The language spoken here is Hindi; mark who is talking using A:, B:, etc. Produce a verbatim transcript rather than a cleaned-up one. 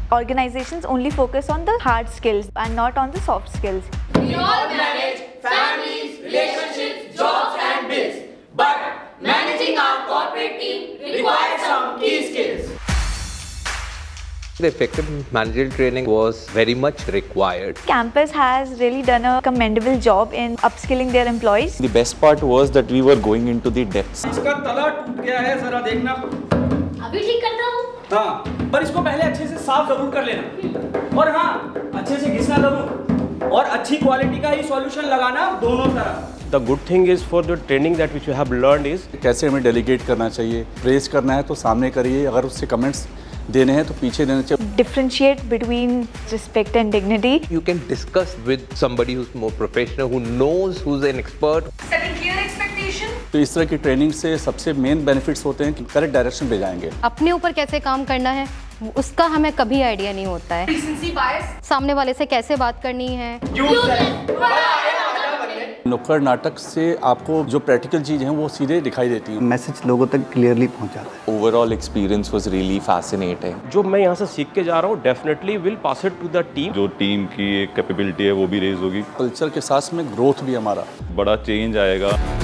A: Organizations only focus on the hard skills and not on the soft skills.
B: We all manage families, relationships, jobs and bills. But managing our corporate team requires some key skills.
C: The effective managerial training was very much required.
A: Campus has really done a commendable job in upskilling their employees.
D: The best part was that we were going into the depths.
E: इसका तला टूट गया है, जरा देखना।
B: अभी ठीक करता हूँ।
E: हाँ, पर इसको पहले अच्छे से साफ जरूर कर लेना। और हाँ, अच्छे से घिसना जरूर। और अच्छी क्वालिटी का ही सॉल्यूशन लगाना दोनों तरफ।
F: The good thing is for the training that which we have learned is
D: कैसे हमें डेलीगेट करना चाहिए, प्रेस करना है तो सामने करिए, अगर उससे कमेंट्स देने हैं तो पीछे देने चाहिए.
A: Differentiate between respect and dignity.
C: You can discuss with somebody who's more professional, who knows, who's an expert.
B: Setting clear expectation.
D: तो इस तरह की ट्रेनिंग से सबसे मेन बेनिफिट्स होते हैं कि करेक्ट डायरेक्शन पे जाएंगे.
G: अपने ऊपर कैसे काम करना है उसका हमें कभी आइडिया नहीं होता है.
B: Recency bias.
G: सामने वाले से कैसे बात करनी है.
D: नुक्कड़ नाटक से आपको जो प्रैक्टिकल चीज़ हैं वो सीधे दिखाई देती हैं.
H: मैसेज लोगों तक क्लियरली पहुंचाता है.
D: Overall experience was really fascinating.
F: जो मैं यहाँ से सीख के जा रहा हूँ definitely will pass it to the team.
I: जो टीम की एक कैपेबिलिटी है वो भी रेज होगी.
D: कल्चर के साथ में ग्रोथ भी हमारा
I: बड़ा चेंज आएगा.